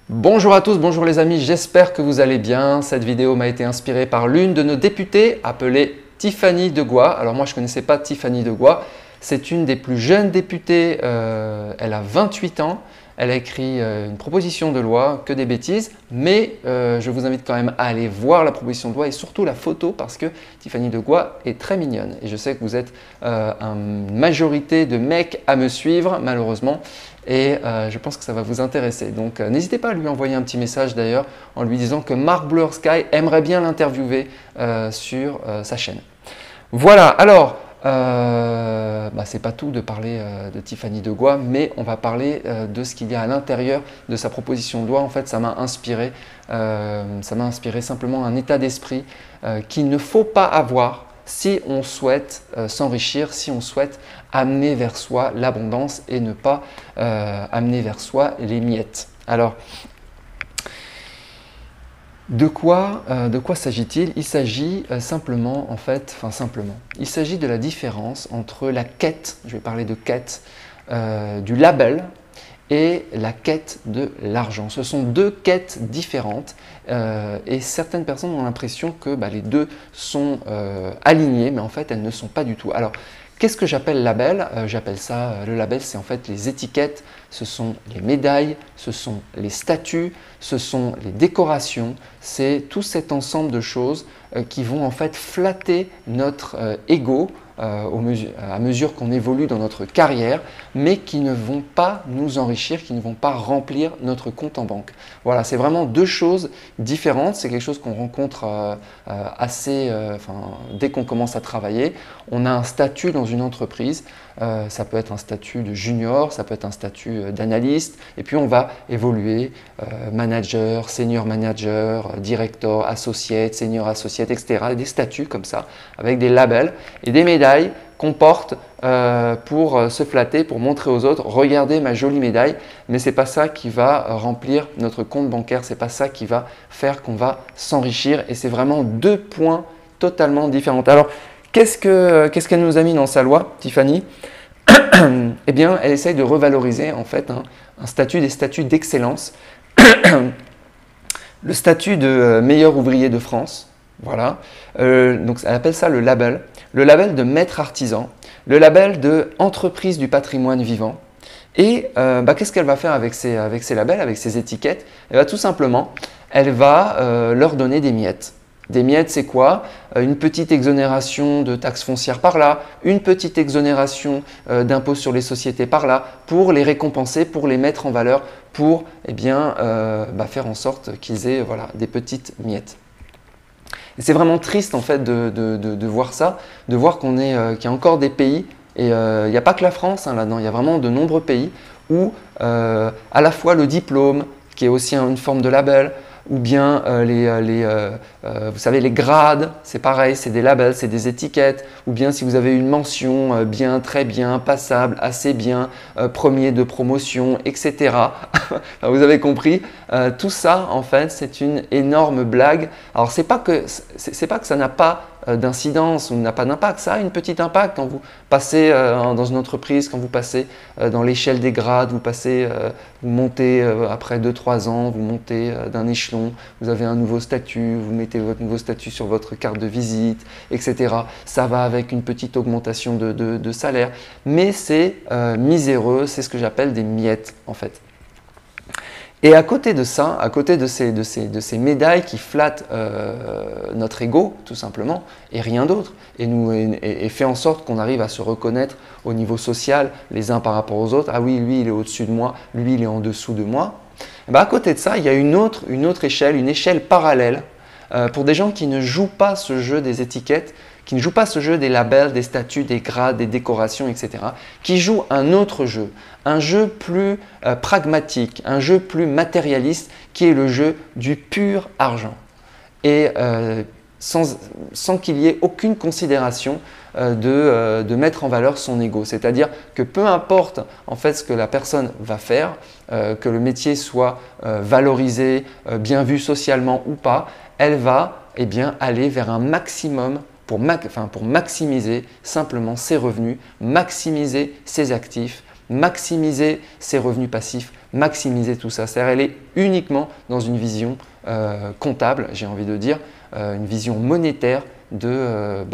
Bonjour à tous, bonjour les amis, j'espère que vous allez bien. Cette vidéo m'a été inspirée par l'une de nos députées appelée Tiffany Degois. Alors moi je ne connaissais pas Tiffany Degois, c'est une des plus jeunes députées, elle a 28 ans. Elle a écrit une proposition de loi, que des bêtises, mais je vous invite quand même à aller voir la proposition de loi et surtout la photo parce que Tiffany Degois est très mignonne. Et je sais que vous êtes une majorité de mecs à me suivre malheureusement et je pense que ça va vous intéresser. Donc n'hésitez pas à lui envoyer un petit message d'ailleurs en lui disant que Mark Blur Sky aimerait bien l'interviewer sur sa chaîne. Voilà, alors c'est pas tout de parler de Tiffany Degois, mais on va parler de ce qu'il y a à l'intérieur de sa proposition de loi. En fait, ça m'a inspiré simplement un état d'esprit qu'il ne faut pas avoir si on souhaite s'enrichir, si on souhaite amener vers soi l'abondance et ne pas amener vers soi les miettes. Alors, de quoi s'agit-il? Il s'agit simplement, il s'agit de la différence entre la quête, je vais parler de quête, du label et la quête de l'argent. Ce sont deux quêtes différentes et certaines personnes ont l'impression que les deux sont alignés, mais en fait elles ne sont pas du tout. Alors, qu'est-ce que j'appelle label? J'appelle ça, le label, c'est en fait les étiquettes, ce sont les médailles, ce sont les statuts, ce sont les décorations, c'est tout cet ensemble de choses qui vont en fait flatter notre ego à mesure qu'on évolue dans notre carrière, mais qui ne vont pas nous enrichir, qui ne vont pas remplir notre compte en banque. Voilà, c'est vraiment deux choses différentes, c'est quelque chose qu'on rencontre dès qu'on commence à travailler. On a un statut dans une entreprise, ça peut être un statut de junior, ça peut être un statut d'analyste, et puis on va évoluer manager, senior manager, director, associate, senior associate, etc. Des statuts comme ça, avec des labels et des médailles qu'on porte pour se flatter, pour montrer aux autres, regardez ma jolie médaille, mais ce n'est pas ça qui va remplir notre compte bancaire, ce n'est pas ça qui va faire qu'on va s'enrichir, et c'est vraiment deux points totalement différents. Alors, qu'est-ce qu'elle nous a mis dans sa loi, Tiffany? Eh bien, elle essaye de revaloriser en fait un statut, des statuts d'excellence, le statut de meilleur ouvrier de France. Voilà, donc elle appelle ça le label de maître artisan, le label de entreprise du patrimoine vivant. Et qu'est-ce qu'elle va faire avec ces labels, avec ces étiquettes? Elle va tout simplement, elle va leur donner des miettes. Des miettes, c'est quoi? Une petite exonération de taxes foncières par là, une petite exonération d'impôts sur les sociétés par là, pour les récompenser, pour les mettre en valeur, pour faire en sorte qu'ils aient des petites miettes. C'est vraiment triste en fait de voir ça, de voir qu'il y a encore des pays, et il n'y a pas que la France là-dedans, il y a vraiment de nombreux pays où à la fois le diplôme, qui est aussi une forme de label, ou bien vous savez, les grades, c'est pareil, c'est des labels, c'est des étiquettes, ou bien si vous avez une mention bien, très bien, passable, assez bien, premier de promotion, etc. Vous avez compris, tout ça en fait c'est une énorme blague. Alors c'est pas que ça n'a pas d'incidence ou n'a pas d'impact, ça a une petite impact quand vous passez dans une entreprise, quand vous passez dans l'échelle des grades, vous montez après 2-3 ans, vous montez d'un échelon, vous avez un nouveau statut, vous mettez votre nouveau statut sur votre carte de visite, etc. Ça va avec une petite augmentation de salaire, mais c'est miséreux, c'est ce que j'appelle des miettes en fait. Et à côté de ça, à côté de ces médailles qui flattent notre ego, tout simplement, et rien d'autre, et fait en sorte qu'on arrive à se reconnaître au niveau social, les uns par rapport aux autres. Ah oui, lui, il est au-dessus de moi, lui, il est en dessous de moi. À côté de ça, il y a une autre échelle, une échelle parallèle pour des gens qui ne jouent pas ce jeu des étiquettes, qui ne jouent pas ce jeu des labels, des statuts, des grades, des décorations, etc., qui jouent un autre jeu, un jeu plus pragmatique, un jeu plus matérialiste, qui est le jeu du pur argent. Et sans qu'il y ait aucune considération de mettre en valeur son ego. C'est-à-dire que peu importe en fait ce que la personne va faire, que le métier soit valorisé, bien vu socialement ou pas, elle va aller vers un maximum pour maximiser simplement ses revenus, maximiser ses actifs, maximiser ses revenus passifs, maximiser tout ça. C'est-à-dire elle est uniquement dans une vision comptable, j'ai envie de dire, une vision monétaire de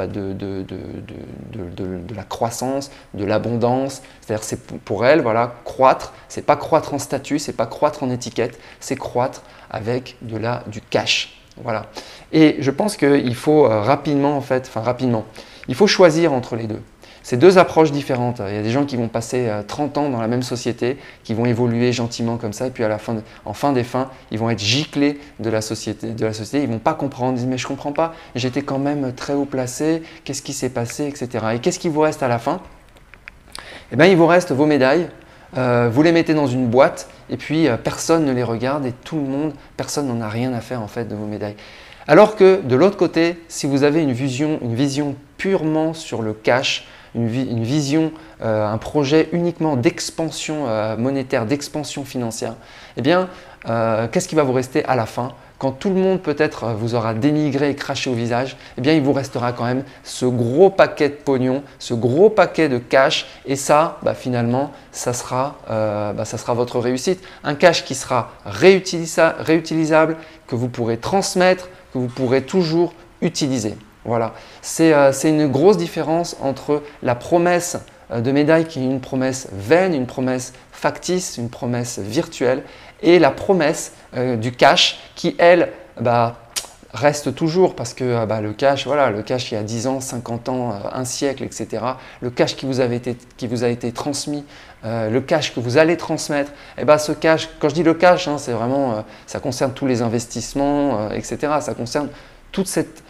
la croissance, de l'abondance. C'est-à-dire c'est pour elle, voilà, croître, c'est pas croître en statut, c'est pas croître en étiquette, c'est croître avec du cash. Voilà. Et je pense qu'il faut rapidement, il faut choisir entre les deux. C'est deux approches différentes. Il y a des gens qui vont passer 30 ans dans la même société, qui vont évoluer gentiment comme ça, et puis en fin des fins, ils vont être giclés de la société. Ils ne vont pas comprendre, ils disent « mais je ne comprends pas, j'étais quand même très haut placé, qu'est-ce qui s'est passé, etc. » Et qu'est-ce qui vous reste à la fin? Eh bien, il vous reste vos médailles, vous les mettez dans une boîte, et puis personne ne les regarde, et personne n'en a rien à faire en fait de vos médailles. Alors que de l'autre côté, si vous avez une vision purement sur le cash, une vision, un projet uniquement d'expansion monétaire, d'expansion financière, eh bien, qu'est-ce qui va vous rester à la fin? Quand tout le monde peut-être vous aura dénigré et craché au visage, eh bien, il vous restera quand même ce gros paquet de pognon, ce gros paquet de cash, et ça, finalement, ça sera votre réussite. Un cash qui sera réutilisable, que vous pourrez transmettre, que vous pourrez toujours utiliser. Voilà, c'est une grosse différence entre la promesse de médaille qui est une promesse vaine, une promesse factice, une promesse virtuelle, et la promesse du cash qui, elle, reste toujours parce que le cash, voilà, le cash il y a 10 ans, 50 ans, un siècle, etc. Le cash qui vous a été transmis, le cash que vous allez transmettre, ce cash, quand je dis le cash, c'est vraiment, ça concerne tous les investissements, etc. Ça concerne toute cette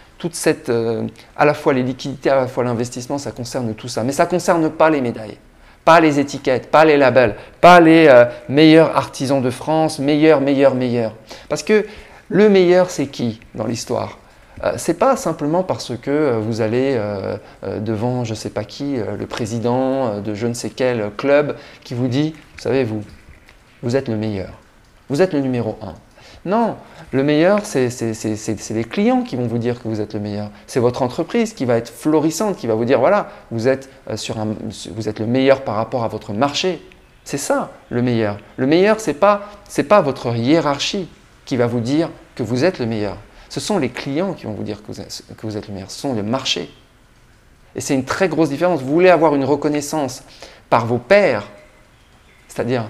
à la fois les liquidités, à la fois l'investissement, ça concerne tout ça. Mais ça ne concerne pas les médailles, pas les étiquettes, pas les labels, pas les meilleurs artisans de France, meilleurs. Parce que le meilleur, c'est qui dans l'histoire? Ce n'est pas simplement parce que vous allez devant je ne sais pas qui, le président de je ne sais quel club qui vous dit, vous savez, vous êtes le meilleur, vous êtes le numéro 1. Non, le meilleur, c'est les clients qui vont vous dire que vous êtes le meilleur. C'est votre entreprise qui va être florissante, qui va vous dire, voilà, vous êtes le meilleur par rapport à votre marché. C'est ça, le meilleur. Le meilleur, ce n'est pas votre hiérarchie qui va vous dire que vous êtes le meilleur. Ce sont les clients qui vont vous dire que vous êtes le meilleur. Ce sont le marché. Et c'est une très grosse différence. Vous voulez avoir une reconnaissance par vos pairs, c'est-à-dire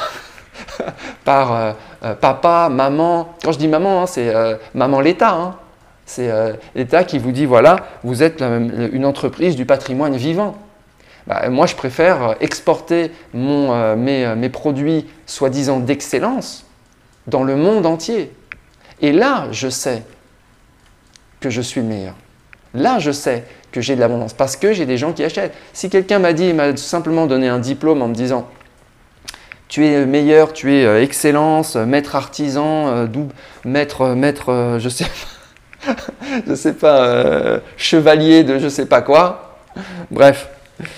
par papa, maman. Quand je dis maman, c'est maman l'État. C'est l'État qui vous dit, voilà, vous êtes une entreprise du patrimoine vivant. Moi, je préfère exporter mes produits soi-disant d'excellence dans le monde entier. Et là, je sais que je suis le meilleur. Là, je sais que j'ai de l'abondance parce que j'ai des gens qui achètent. Si quelqu'un m'a simplement donné un diplôme en me disant tu es meilleur, tu es excellence, maître artisan, maître, je sais pas, chevalier de je sais pas quoi. Bref,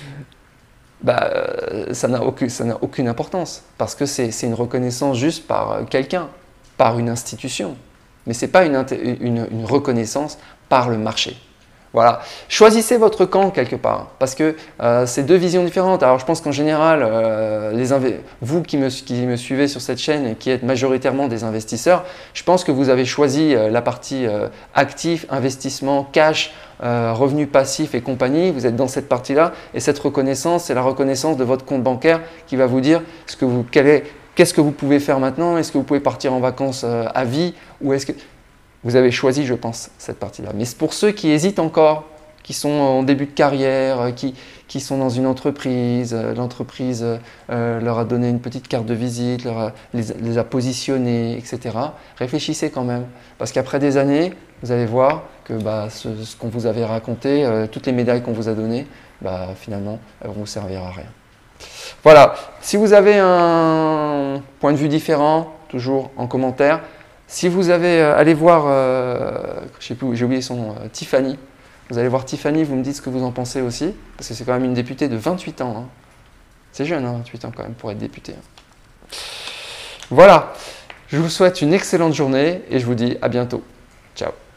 ça n'a aucune importance parce que c'est une reconnaissance juste par quelqu'un, par une institution. Mais ce n'est pas une reconnaissance par le marché. Voilà. Choisissez votre camp quelque part, parce que c'est deux visions différentes. Alors je pense qu'en général, vous qui me suivez sur cette chaîne et qui êtes majoritairement des investisseurs, je pense que vous avez choisi la partie actif, investissement, cash, revenus passifs et compagnie. Vous êtes dans cette partie-là et cette reconnaissance, c'est la reconnaissance de votre compte bancaire qui va vous dire qu'est-ce que vous pouvez faire maintenant. Est-ce que vous pouvez partir en vacances à vie ou est-ce que… Vous avez choisi, je pense, cette partie-là. Mais c'est pour ceux qui hésitent encore, qui sont en début de carrière, qui sont dans une entreprise, l'entreprise leur a donné une petite carte de visite, les a positionnés, etc. Réfléchissez quand même, parce qu'après des années, vous allez voir que ce qu'on vous avait raconté, toutes les médailles qu'on vous a données, finalement, elles vont vous servir à rien. Voilà, si vous avez un point de vue différent, toujours en commentaire. Si vous avez, allez voir, j'ai oublié son nom, Tiffany. Vous allez voir Tiffany, vous me dites ce que vous en pensez aussi, parce que c'est quand même une députée de 28 ans. C'est jeune, 28 ans quand même pour être députée. Voilà, je vous souhaite une excellente journée et je vous dis à bientôt. Ciao.